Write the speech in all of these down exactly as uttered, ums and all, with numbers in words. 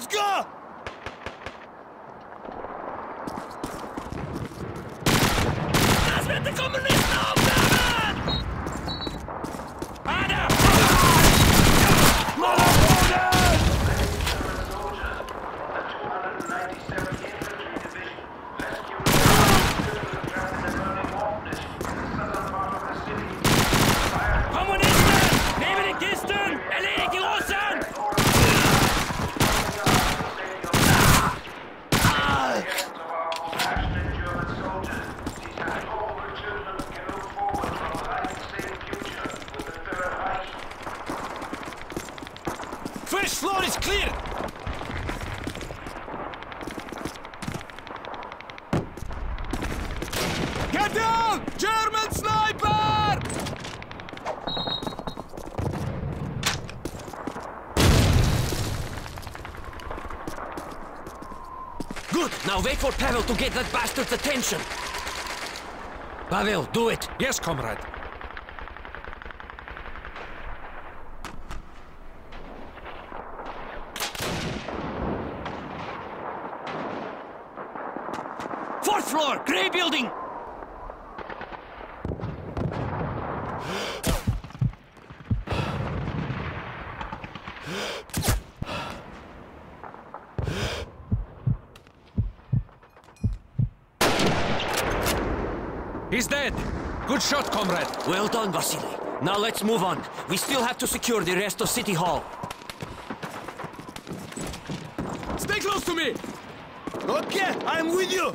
Let's go! Das wird die Kommunisten aufnehmen! Einer! First floor is clear! Get down! German sniper! Good! Now wait for Pavel to get that bastard's attention! Pavel, do it! Yes, comrade. Fourth floor, grey building! He's dead. Good shot, comrade. Well done, Vasily. Now let's move on. We still have to secure the rest of City Hall. Stay close to me! Okay, I'm with you!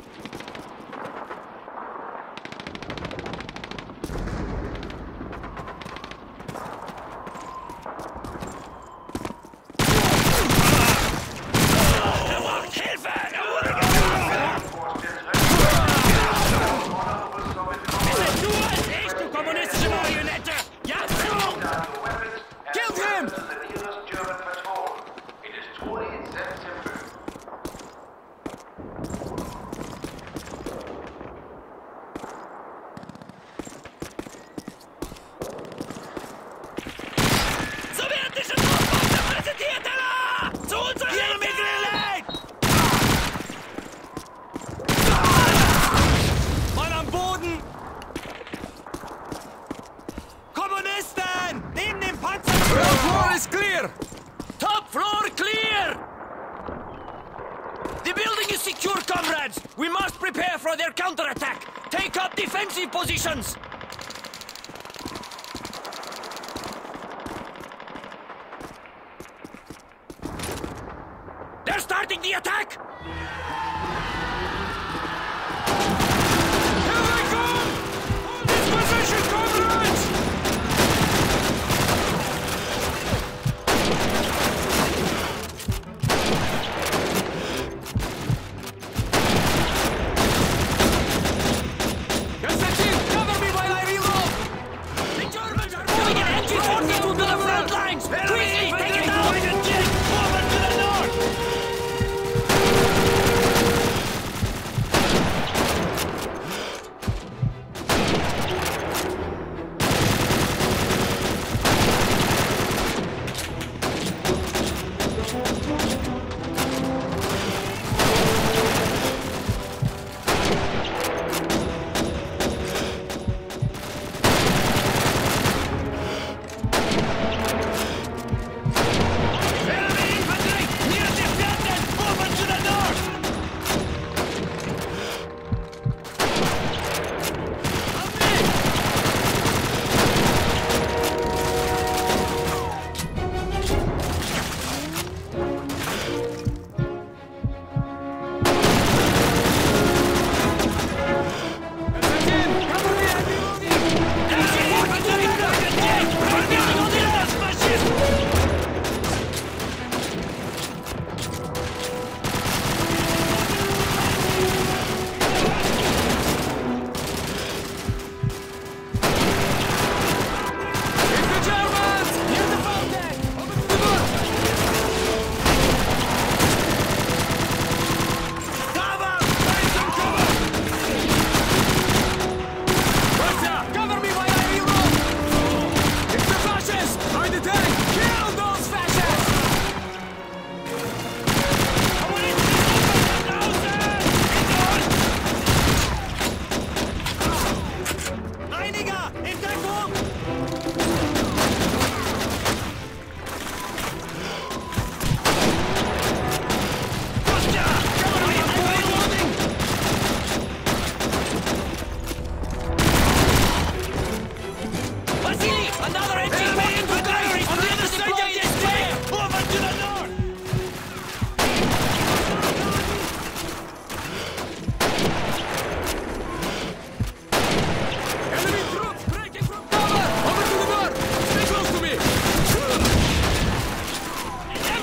We must prepare for their counterattack! Take up defensive positions! They're starting the attack! Here they come! Hold this position, comrades!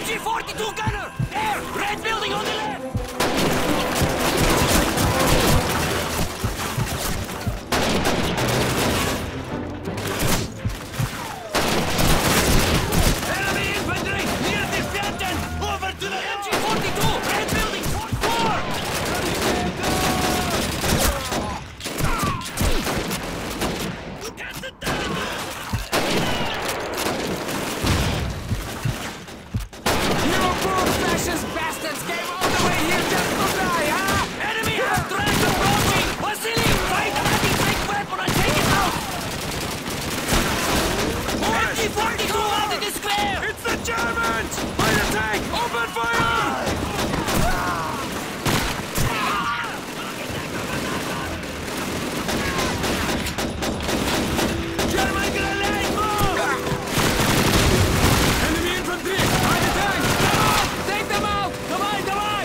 G forty-two gunner! There! Red building on the left! Enemy infantry! Near the fountain! Over to the M G forty-two! Red building! Four! Get the down! Fascist bastards came all the way here just to die, huh? Enemy have dragged approaching! Vasily, find an anti-tank weapon and take it out! M G forty-two out in the square! It's the Germans! By the tank! Open fire! German grenade, move! Enemy infantry! By the tank! Take them out! Come on, come on!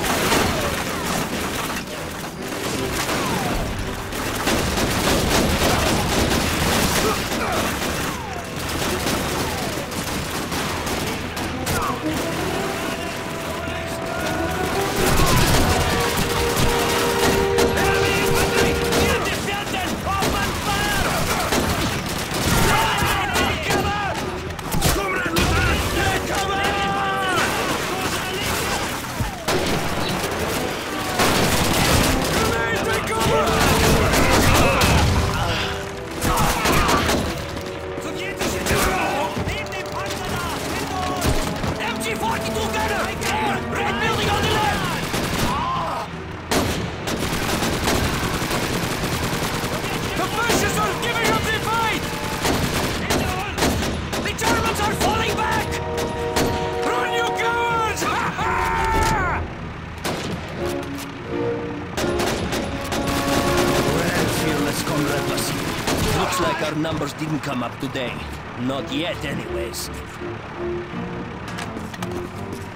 Enemy infantry! Near the fountain! Open fire! Take cover! Comrade Lieutenant! Take cover! Grenade, take cover! Sowjetische Terror! Neben dem Panzer da! Hinter uns! M G forty-two gunner! There! Red building on the left! The fascists are giving up the fight! The Germans are falling back! Run, you cowards! Ha ha! Well, fearless Comrade Vasily. Looks like our numbers didn't come up today. Not yet, anyways.